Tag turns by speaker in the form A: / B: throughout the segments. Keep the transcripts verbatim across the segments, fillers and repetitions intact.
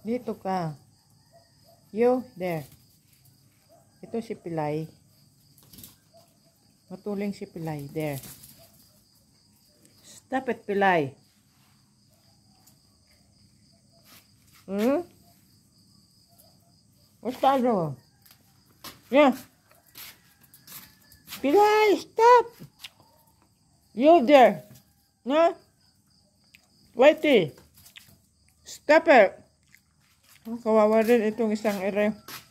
A: Dito ka. You, there. Ito si Pilay. Matuling si Pilay. There. Stop it, Pilay. Hmm? Bastado. Yeah. Pilay, stop. You there. No? Whitey. Stop it. Oh, kawawa rin itong isang ere.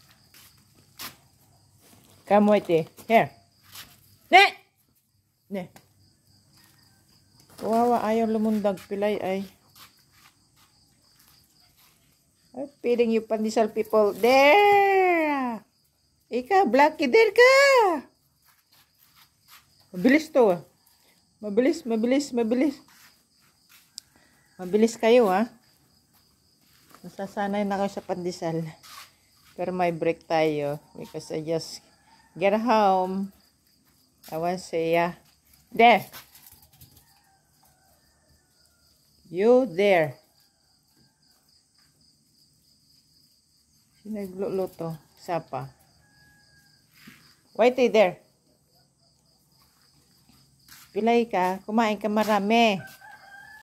A: Come, Whitey. Here. Ne! Ne. Kawawa, ayaw lumundag. Pilay ay. I'm feeding you, Pandesal people. There! Ika, Blacky, there ka! Mabilis to, ah. Mabilis, mabilis, mabilis. Mabilis kayo, ha? Nasasanay na kayo sa pandesal. Pero may break tayo. Because I just get home. I want to say, yeah. There! You there. Nagluluto. Sapa. Whitey, there. Pilay ka. Kumain ka marami.